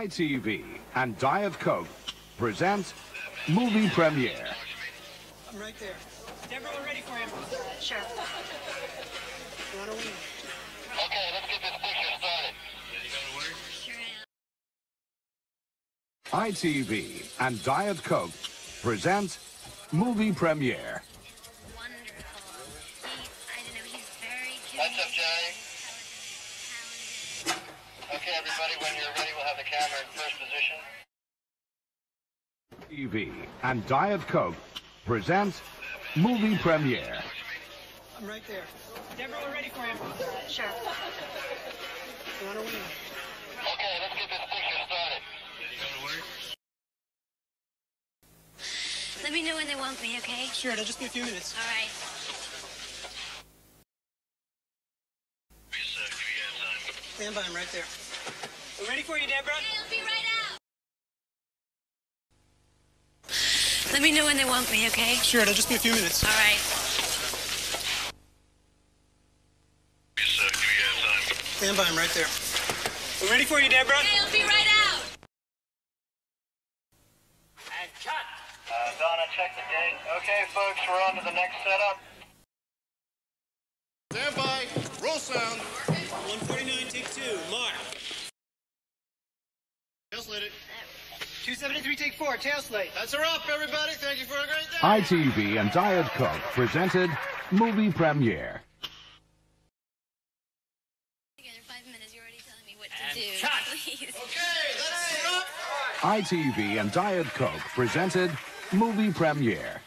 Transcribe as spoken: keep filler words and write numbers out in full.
I T V and Diet Coke present movie premiere. I'm right there. Deborah, we're ready for him. Sure. You want to win? Okay, let's get this picture started. Ready to go to work? Sure am. I T V and Diet Coke present movie premiere. Wonderful. He, I don't know, he's very cute. What's up, Johnny? Okay, everybody, when you're ready, we'll have the camera in first position. I T V and Diet Coke present movie premiere. I'm right there. Deborah, we're ready for him. Sure. You want to win? Okay, let's get this picture started. Ready to go to work? Let me know when they want me, okay? Sure, it'll just be a few minutes. All right. Please, uh, give you guys time. Stand by, I'm right there. We're ready for you, Deborah. Okay, I'll be right out. Let me know when they want me, okay? Sure, it'll just be a few minutes. All right. Please, uh, give you guys time. Stand by, I'm right there. We're ready for you, Deborah. Okay, I'll be right out. And cut. Uh, Donna, check the date. Okay, folks, we're on to the next setup. Stand by. Roll sound. one forty-nine, take two. Mark. Tail slit it. two seventy-three, take four. Tail slate. That's her up, everybody. Thank you for a great day. I T V and Diet Coke presented movie premiere. Together five minutes, you're already telling me what to And do. cut. Please. Okay, let's sit up. I T V and Diet Coke presented movie premiere.